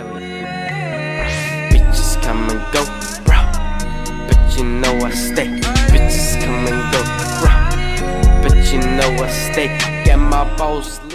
Bitches come and go, bro, but you know I stay. Bitches come and go, bro, but you know I stay. Got my balls